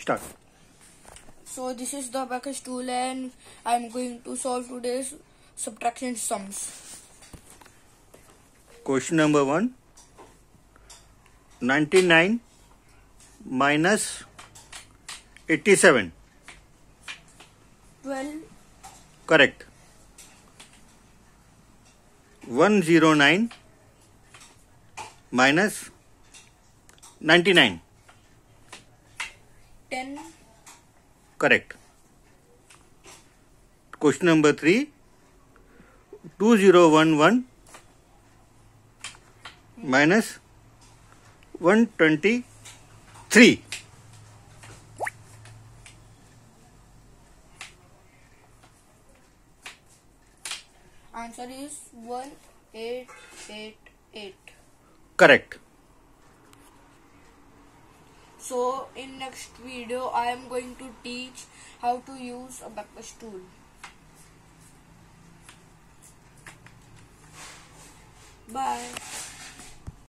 start. So this is the abacus tool and I am going to solve today's subtraction sums. Question number 1. 99 minus 87. 12. Correct. 109 minus 99. 10. Correct. Question number 3. 2011 minus 123. Answer is 1888. Correct. So in next video I am going to teach how to use abacus tool. Bye.